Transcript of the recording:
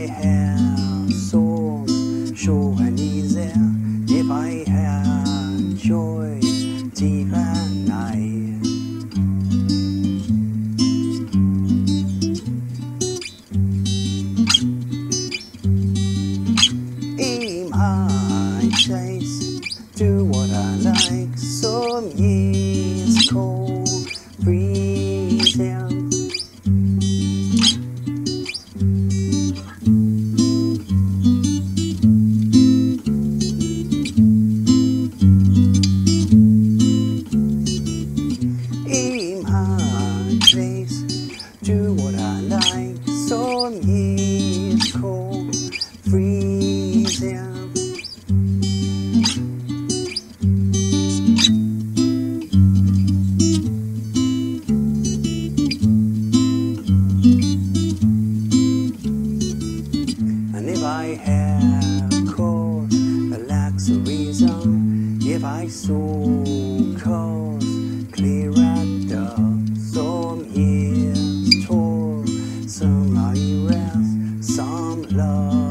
have souls, sure and easy. If I had joy, deep at night. In my chase, do what I like. Some years cold, freezing. In my place, do what I like. Some years cold, freezing. And if I have cause, a lacks a reason. If I saw cause, clear at the some years tall, some are rest, some love.